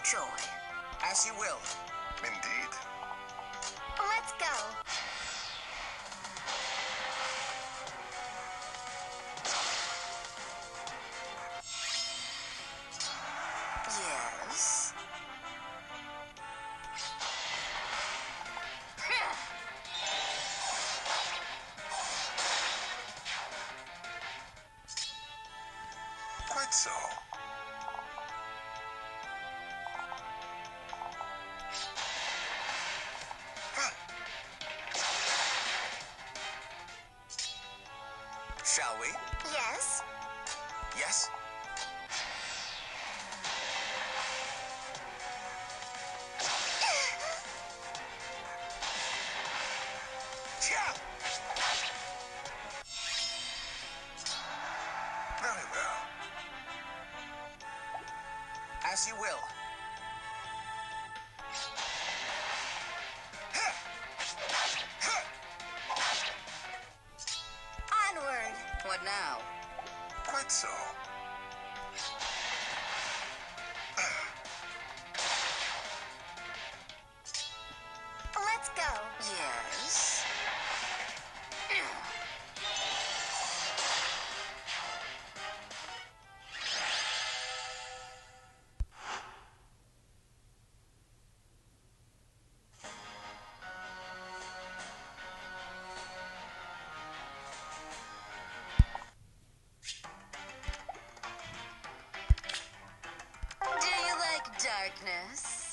joy. As you will. Indeed. Let's go. Yes. Quite so. Shall we? Yes. Yes? Yeah! Very well. As you will. Onward. What now? Quite so. Let's go. Yes. Do you like darkness?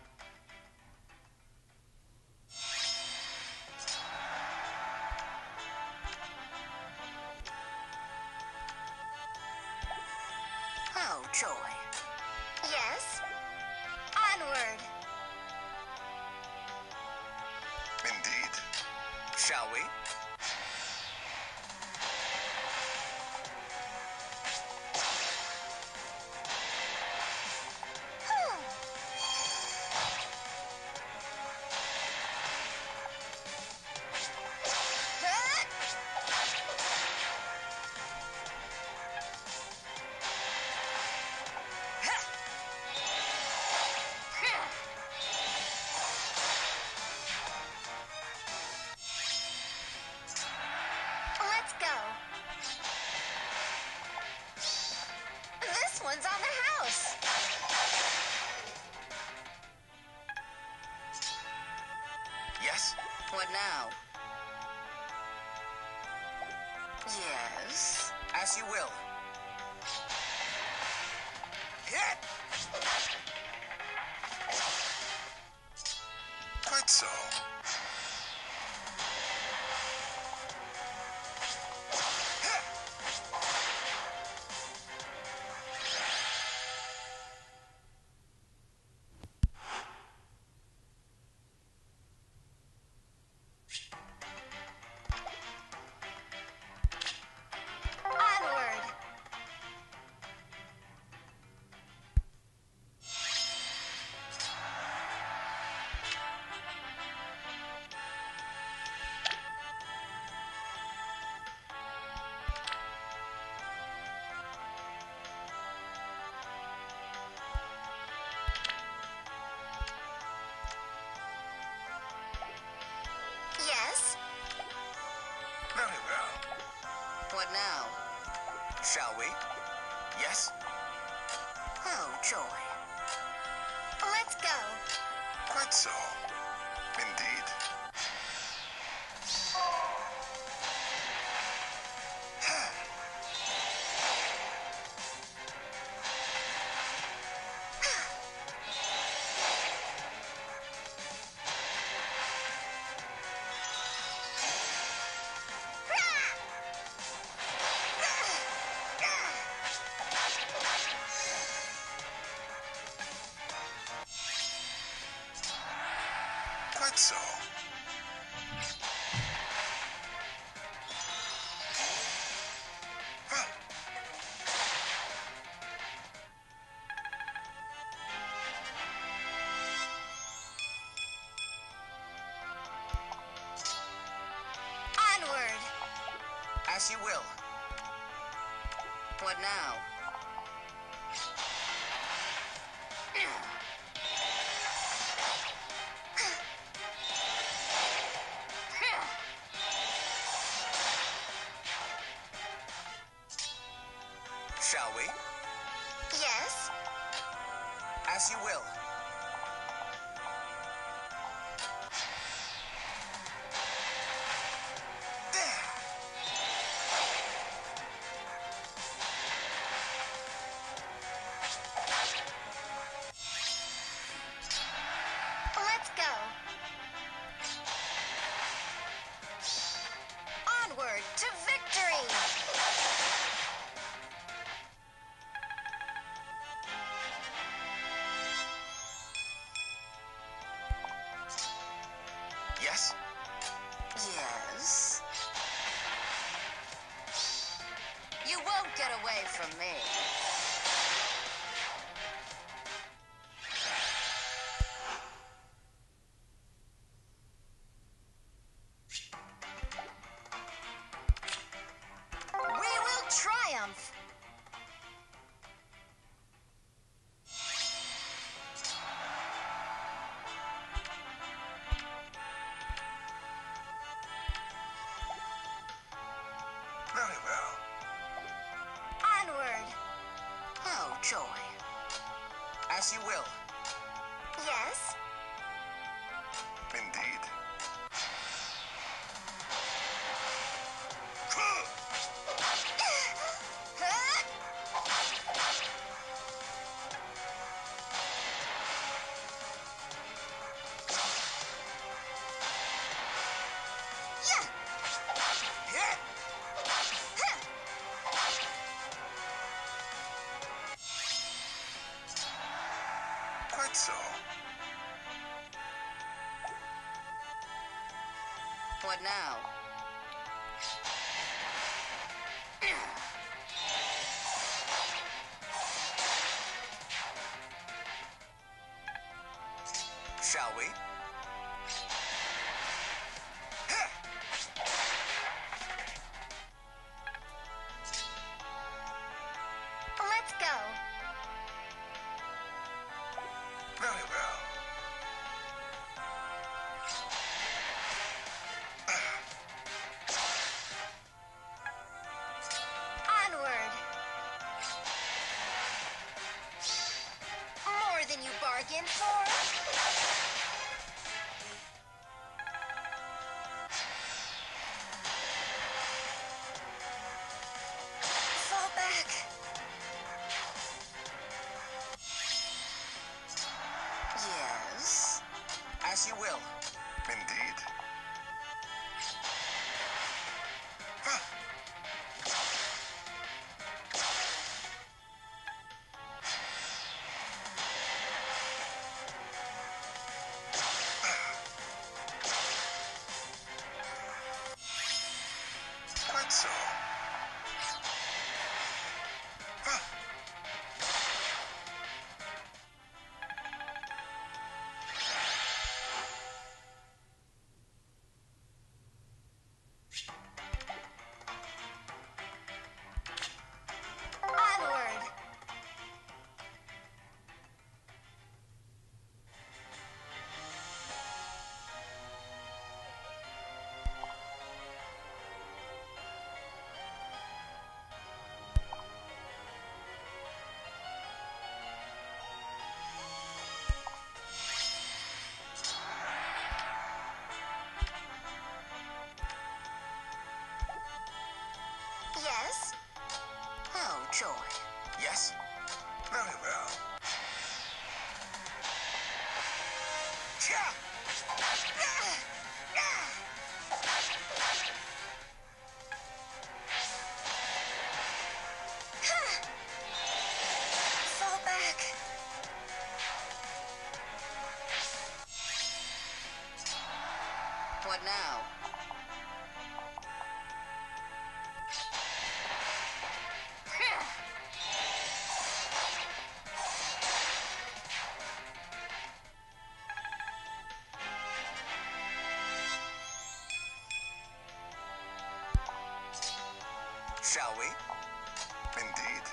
Oh, joy. Yes. Onward. Indeed. Shall we? Let's go. This one's on the house. Yes? What now? Yes. As you will. Hit! Quite so. Onward. Yes. Very well. What now? Shall we? Yes? Oh, joy. Let's go. Quite so. Indeed. Quite so. Onward. As you will. What now? Shall we? Yes. As you will. There! Let's go. Onward to victory. Yes? Yes. You won't get away from me. We will triumph. Very well. Onward. Oh, joy. As you will. Yes. Indeed. Yeah. Hit! Quite so. What now? Shall we? Let's go. Very well. Onward. More than you bargained for. Fall back. Yes. As you will. Indeed. Quite so. Onward. Yes. Oh, joy. Yes? Very well. Cha! Fall back. What now? Shall we? Indeed.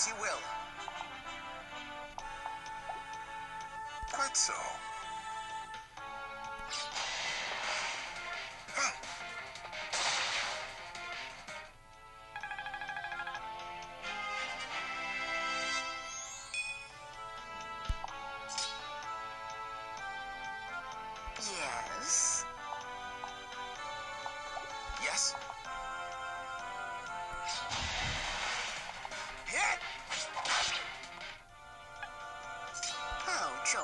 As you will. Quite so. Yes. Yes. Hit! Oh, joy.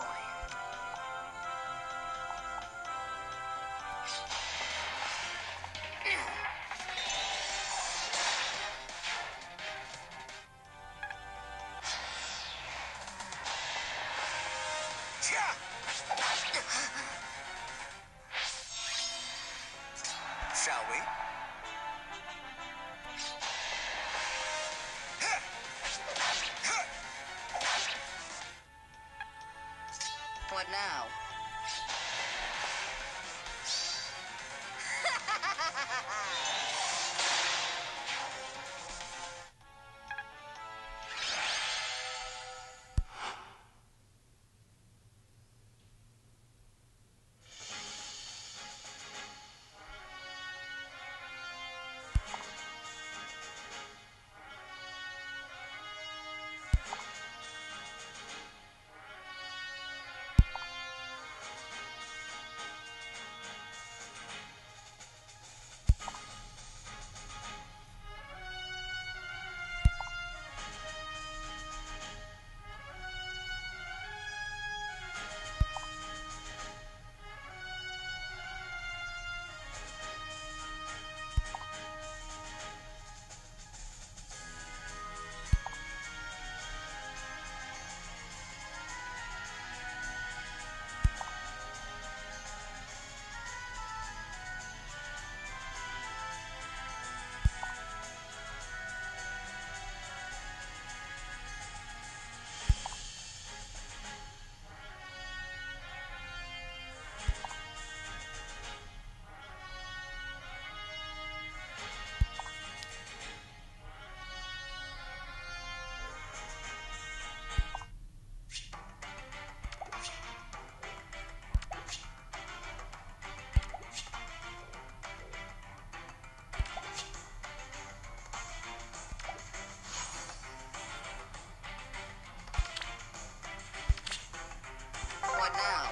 Cha! Shall we? What now? What now?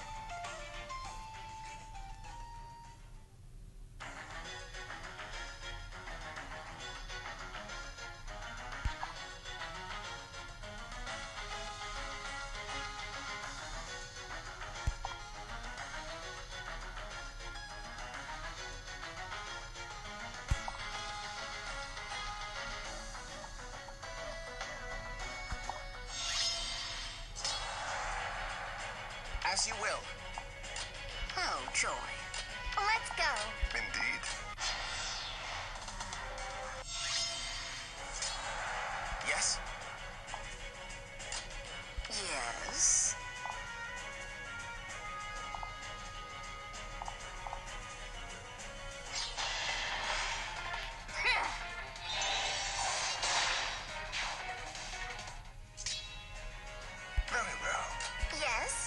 As you will. Oh, joy. Let's go. Indeed. Yes. Yes. Very well. Yes.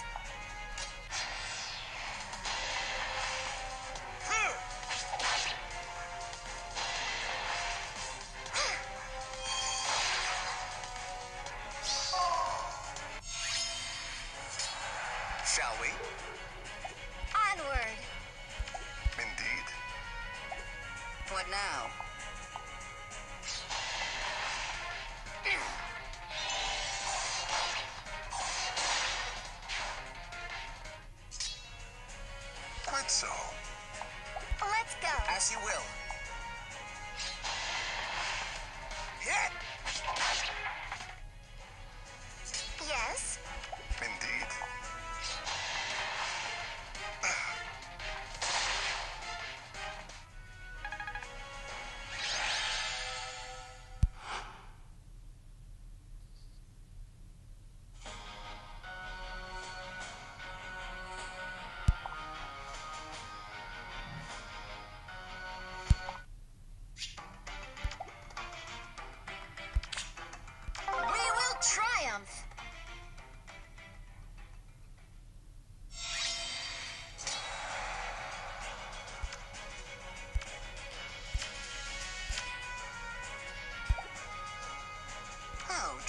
Shall we? Onward. Indeed. What now? Quite so. Let's go. As you will. Hit! Yes. Indeed.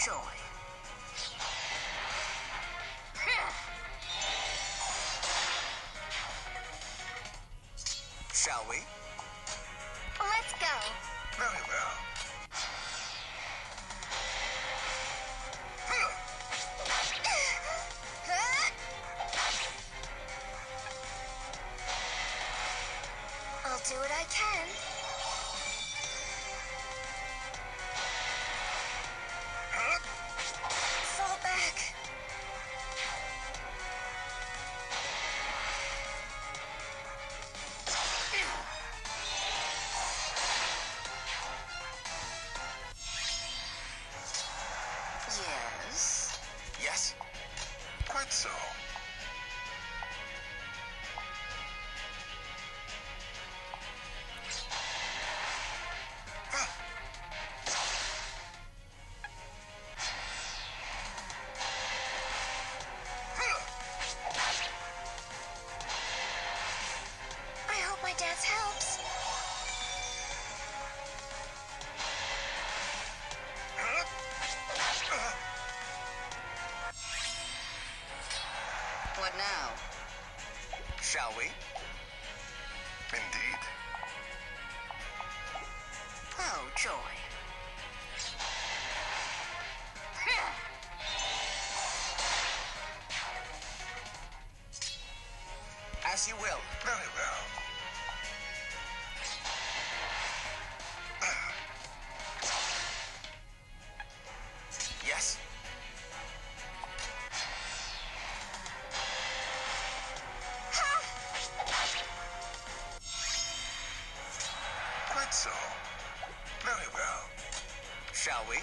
joy. Shall we? Let's go. Very well. I'll do what I can. Fall back. Yes. Yes. Quite so. I hope my dance helps. What now? Shall we? Indeed. Oh, joy. As you will. Very well. Yes. Quite so. Very well. Shall we?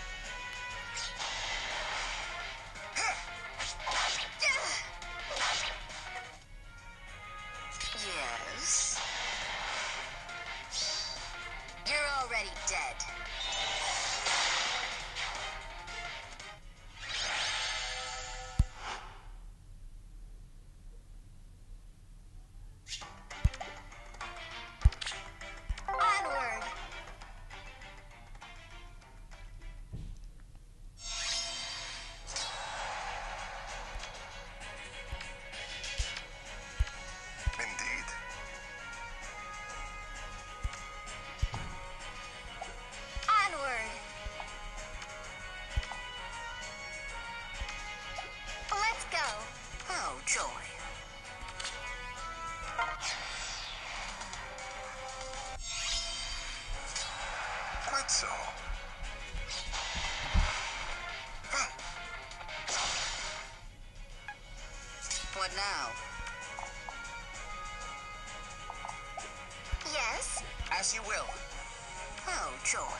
Yes. You're already dead. Onward. Indeed. Onward. Let's go. Oh, joy. Quite so. What now? Yes. As you will. Oh, joy.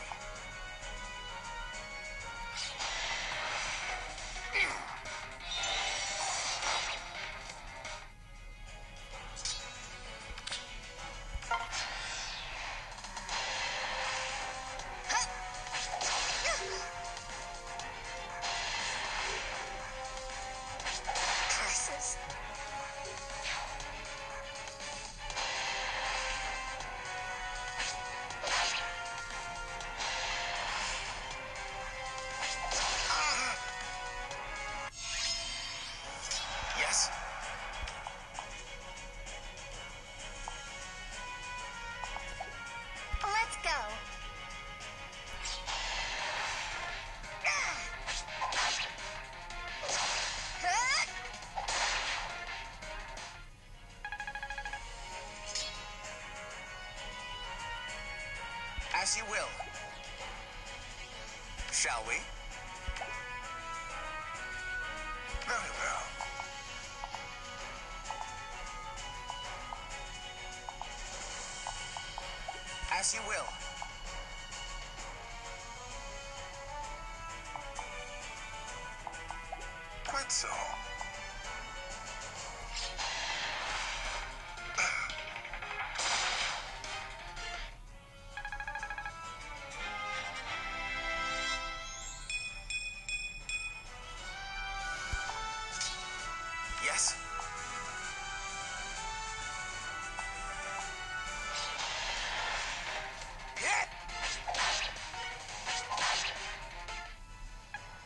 Curses. Yes. Let's go. As you will. Shall we? Very well. As you will. Quite so. Yes. Hit!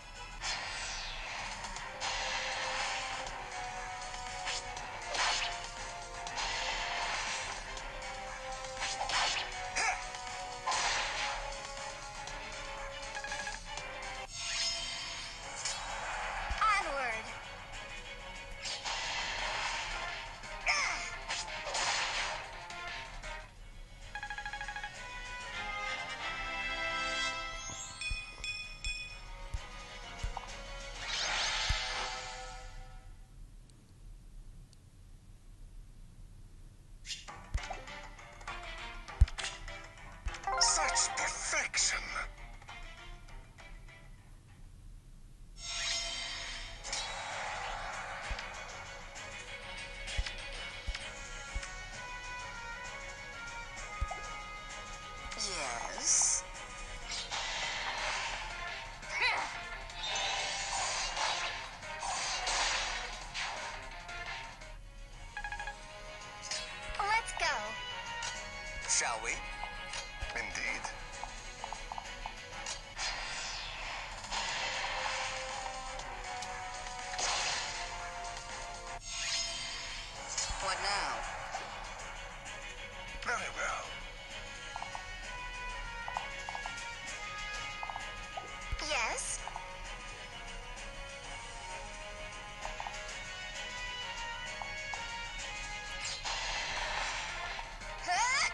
Shall we? Indeed. What now? Very well. Yes? Huh?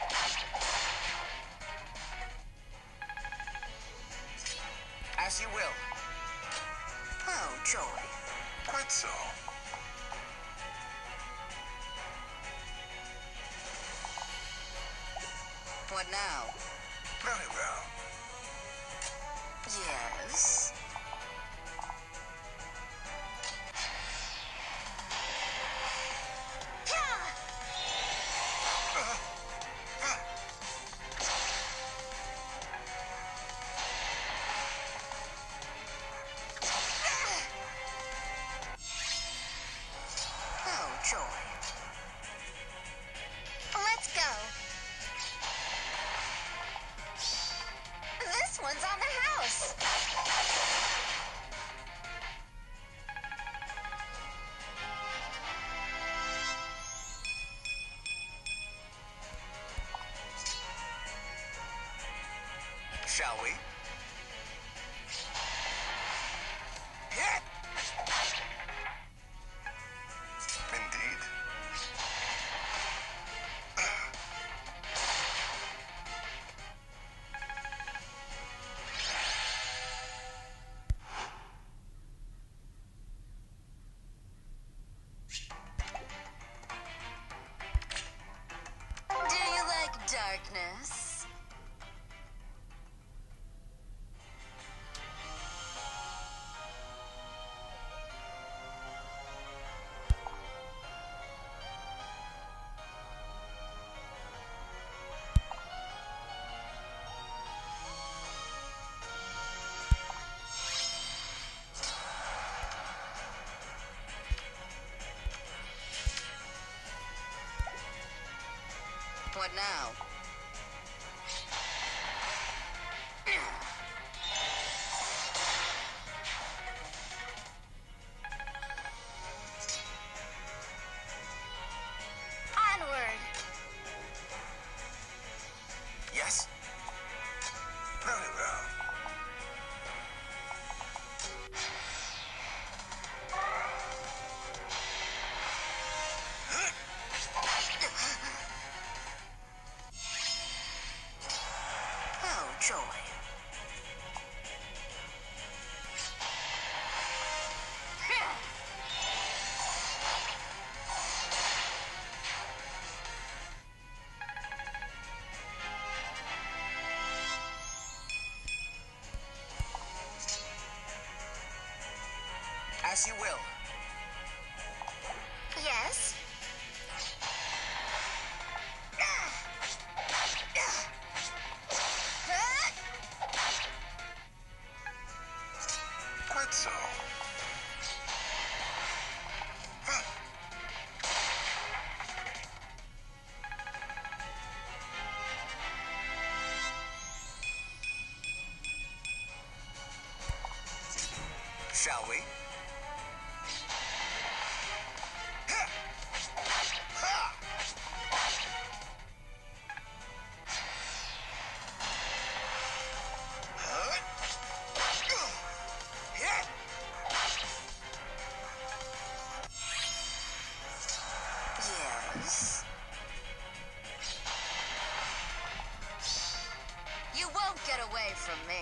As you will. Oh, joy. Quite so. What now? Very well. Yes? Oh, joy. Let's go. This one's on the house. Shall we? Indeed. Do you like darkness? What now? Onward. Yes? Very well. Oh, joy. As you will. Yes? Quite so. Shall we? Yes? You won't get away from me.